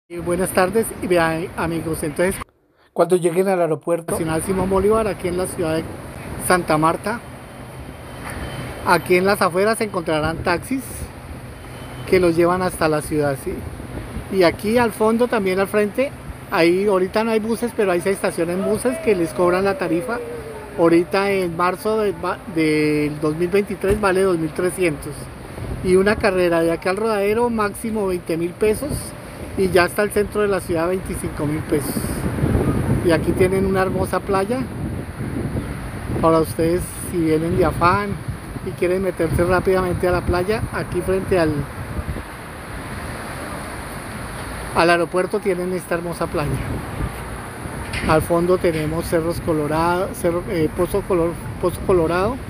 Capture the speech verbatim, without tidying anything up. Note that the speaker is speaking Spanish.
Eh, Buenas tardes, y vean, amigos. Entonces, cuando lleguen al aeropuerto nacional Simón Bolívar, aquí en la ciudad de Santa Marta, aquí en las afueras se encontrarán taxis que los llevan hasta la ciudad, ¿sí? Y aquí al fondo, también al frente, ahí ahorita no hay buses, pero ahí se estacionan buses que les cobran la tarifa. Ahorita en marzo de- va- del dos mil veintitrés vale dos mil trescientos. Y una carrera de aquí al Rodadero máximo veinte mil pesos, y ya hasta el centro de la ciudad veinticinco mil pesos. Y aquí tienen una hermosa playa para ustedes si vienen de afán y quieren meterse rápidamente a la playa. Aquí frente al, al aeropuerto tienen esta hermosa playa. Al fondo tenemos cerros colorados, cerro, eh, Pozo, Color, Pozo Colorado,